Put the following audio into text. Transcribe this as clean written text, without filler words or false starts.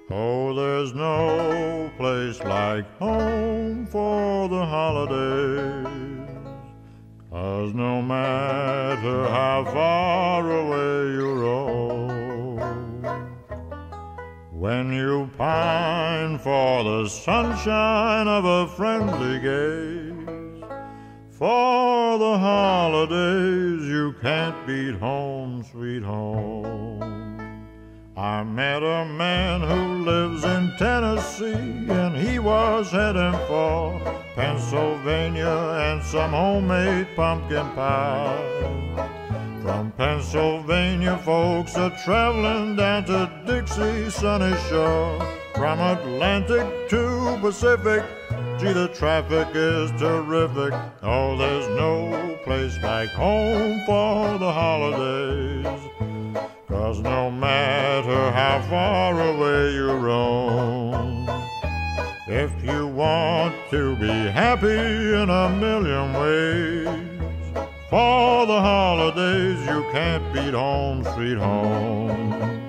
Oh, there's no place like home for the holidays, 'cause no matter how far away you roam, when you pine for the sunshine of a friendly gaze, for the holidays you can't beat home, sweet home. I met a man who lives in Tennessee, and he was heading for Pennsylvania and some homemade pumpkin pie. From Pennsylvania, folks are traveling down to Dixie, sunny shore. From Atlantic to Pacific, gee, the traffic is terrific. Oh, there's no place like home for the holidays, 'cause no matter how far away you roam, if you want to be happy in a million ways, for the holidays you can't beat home, sweet home.